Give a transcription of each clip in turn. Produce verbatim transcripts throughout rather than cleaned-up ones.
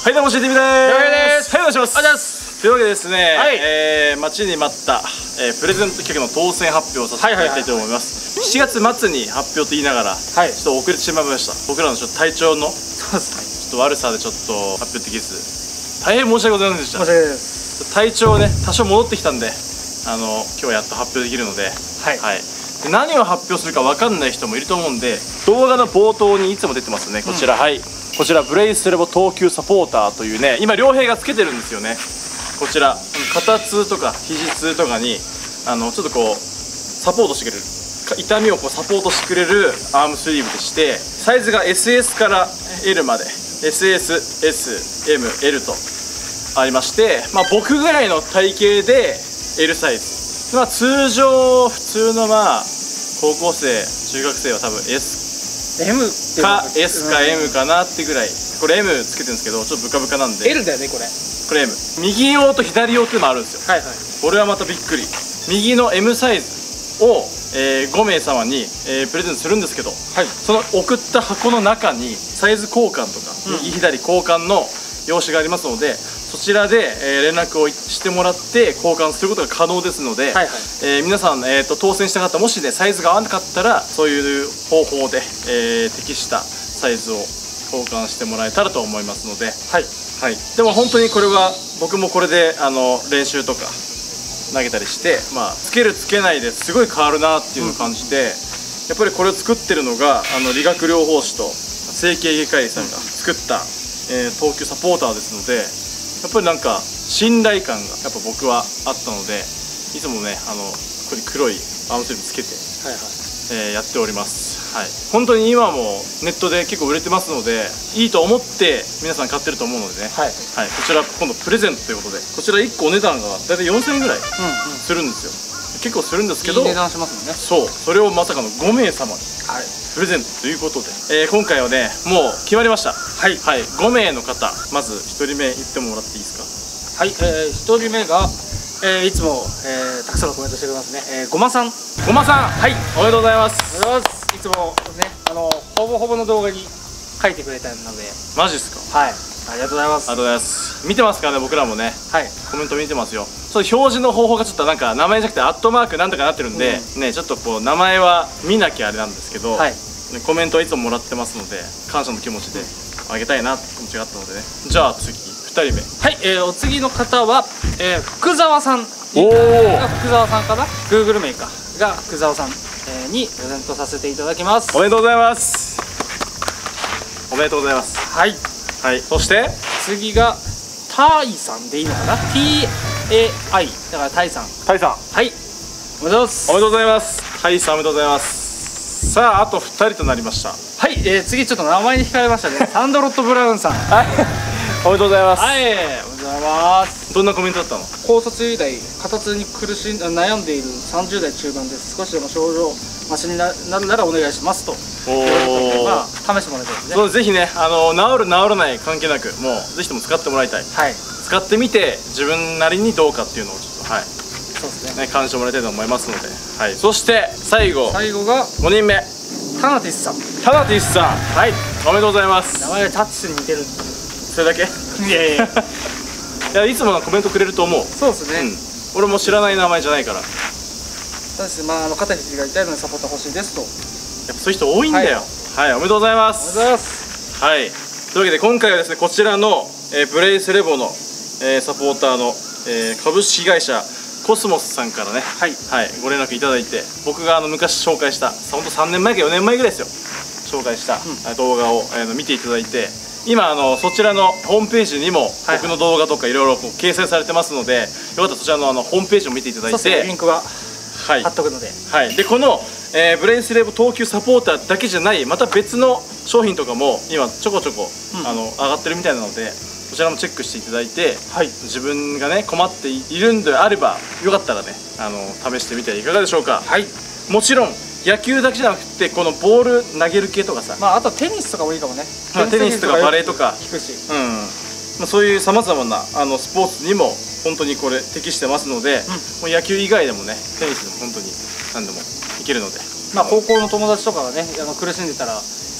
はい、どうも シーティーブイ です。はい、お願いします。 ありがとうございます。 というわけでですね、 はい、 えー、待ちに待った、えー、プレゼント企画の当選発表をさせていただきたいと思います。しちがつ末に発表と言いながら、はい、ちょっと遅れてしまいました。僕らのちょっと体調のそうです、ね、ちょっと悪さでちょっと発表できず、大変申し訳ございませんでした。 申し訳ないです。 体調ね、多少戻ってきたんで、あの今日やっと発表できるので、はい、はい、で何を発表するか分かんない人もいると思うんで、動画の冒頭にいつも出てますね、こちら、うん、はい、こちらブレイスレボ投球サポーターというね、今良平がつけてるんですよね。こちら肩痛とか肘痛とかにあのちょっとこうサポートしてくれる、痛みをこうサポートしてくれるアームスリーブでして、サイズが エスエス から エル まで エスエス、エス、エム、エル とありまして、まあ、僕ぐらいの体型で エル サイズ、まあ、通常普通のまあ高校生中学生は多分 S M か S か M かなってぐらい、これ M つけてるんですけどちょっとブカブカなんで L だよね、これこれ M、 右用と左用っていうのもあるんですよ。はいはい、俺はまたびっくり、右の M サイズを、えー、ごめい様に、えー、プレゼントするんですけど、はい、その送った箱の中にサイズ交換とか、うん、右左交換の用紙がありますので、そちらで、えー、連絡をしてもらって交換することが可能ですので、皆さん、えー、と当選した方、もしねサイズが合わなかったらそういう方法で、えー、適したサイズを交換してもらえたらと思いますので、はい、はい、でも本当にこれは僕もこれであの練習とか投げたりして、まあ、つけるつけないですごい変わるなっていうのを感じて、うん、やっぱりこれを作ってるのがあの理学療法士と整形外科医さんが作った、うん、えー、投球サポーターですので、やっぱりなんか信頼感がやっぱ僕はあったので、いつもねあのここに黒いアームスリーブつけて、はいはい、えー、やっております。はい、本当に今もネットで結構売れてますので、いいと思って皆さん買ってると思うのでね、はい、はい、こちら今度プレゼントということで、こちらいっこお値段がだいたいよんせんえんぐらいするんですよ。うんうん、結構するんですけど、 いい値段しますもんね。 そう、それをまさかのごめい様にプレゼントということで、えー、今回はねもう決まりました。はい、はい、ごめいの方、まずひとりめ言ってもらっていいですか。はい、えー、ひとりめが、えー、いつも、えー、たくさんのコメントしてくれますね、えー、ごまさん。ごまさん、はい、おめでとうございます。 おめでとうございます。いつもね、あのほぼほぼの動画に書いてくれたので。 マジっすか。はい、 ありがとうございます。 ありがとうございます。見てますからね、僕らもね、はい、コメント見てますよ。そう、表示の方法がちょっとなんか名前じゃなくてアットマークなんとかなってるんで、うん、ね、ちょっとこう名前は見なきゃあれなんですけど、はい、コメントはいつももらってますので、感謝の気持ちであげたいなって気持ちがあったのでね。じゃあ次ふたりめ、はい、えー、お次の方は、えー、福沢さん。おお、福沢さんかな、 Google 名かが福沢さんにプレゼントさせていただきます。おめでとうございます。おめでとうございます。はい、はい、そして次がタイさんでいいのかな、 ティーエーアイ だからタイさん。タイさん、はい、おめでとうございます。おめでとうございます。タイさんおめでとうございます。さああとふたりとなりました。はい、えー、次ちょっと名前に惹かれましたねサンドロット・ブラウンさん。はい、おめでとうございます。はい、おめでとうございます。どんなコメントだったの。高卒以来肩痛に苦しん悩んでいるさんじゅうだい中盤です。少しでも症状マシになるならお願いしますと。おお、まあ試してもらいたいですね。そう、ぜひね、あの治る治らない関係なく、もうぜひとも使ってもらいたい。はい、使ってみて自分なりにどうかっていうのをちょっと、はい、そうですね、感じてもらいたいと思いますので、はい。そして最後最後がごにんめ、タナティスさん。タナティスさん、はい、おめでとうございます。名前がタッチスに似てる。それだけ。いやいやいや、いつものコメントくれると思う。そうですね、うん、俺も知らない名前じゃないから。そうです、まあ、あの肩肘が痛いのにサポート欲しいですと。やっぱそういう人多いんだよ。はい、はい、おめでとうございます。おめでとうございます。はい、というわけで今回はですね、こちらの、えー、ブレイスレボの、えー、サポーターの、えー、株式会社コスモスさんからね、はい、はい、ご連絡いただいて、僕があの昔紹介したほんとさんねんまえかよねんまえぐらいですよ、紹介した、うん、動画を、えー、見ていただいて、今あのそちらのホームページにも僕の動画とかいろいろ掲載されてますので、よかったらそちらのあのホームページを見ていただいて、リンクは貼っとくので、はい、でこの、えー、ブレイスレボ投球サポーターだけじゃないまた別の商品とかも今ちょこちょこ、うん、あの上がってるみたいなので、そちらもチェックしていただいて、はい、自分がね困っているんであればよかったらね、あの試してみてはいかがでしょうか。はい、もちろん野球だけじゃなくてこのボール投げる系とかさ、まあ、あとテニスとかもいいかもね。テニスとかバレーとか聞くし、うん、まあ、そういうさまざまなあのスポーツにも本当にこれ適してますので、うん、もう野球以外でもね、テニスでも本当に何でもいけるので、まあ高校の友達とかがね、あの苦しんでたらぜ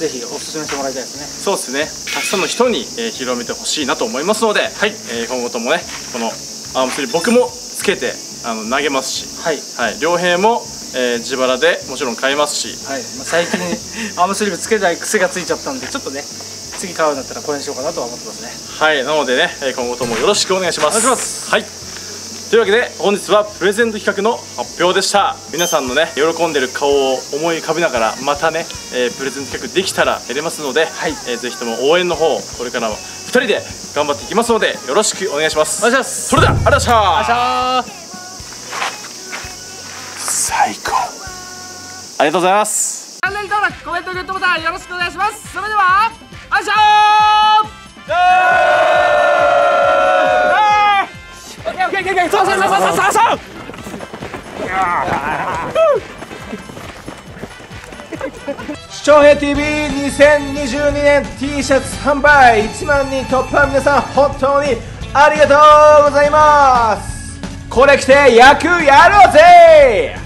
ぜひおすすめしてもらいたいですね。 そうですね、たくさんの人に、えー、広めてほしいなと思いますので、はい、えー、今後ともねこのアームスリー僕もつけてあの投げますし、はい、はい、良平も、えー、自腹でもちろん買いますし、 はい、まあ、最近アームスリーブつけない癖がついちゃったんで、ちょっとね次買うんだったらこれにしようかなとは思ってますね。 はい、なのでね今後ともよろしくお願いします。 お願いします。 はい、というわけで本日はプレゼント企画の発表でした。皆さんのね喜んでる顔を思い浮かべながらまたね、えー、プレゼント企画できたらやりますので、はい、えー、ぜひとも応援の方これからもふたりで頑張っていきますのでよろしくお願いします。 お願いします。 それではありがとうございました。 ありがとうございました。 最高、ありがとうございます。 チャンネル登録、コメント、グッドボタンよろしくお願いします。それではあいしょー。オッケーオッケーオッケー、そうそうそうそうそうそう。 視聴平 ティーブイにせんにじゅうにねん T シャツ販売いちまんにん突破、皆さん本当にありがとうございます。これ着て野球やろうぜ。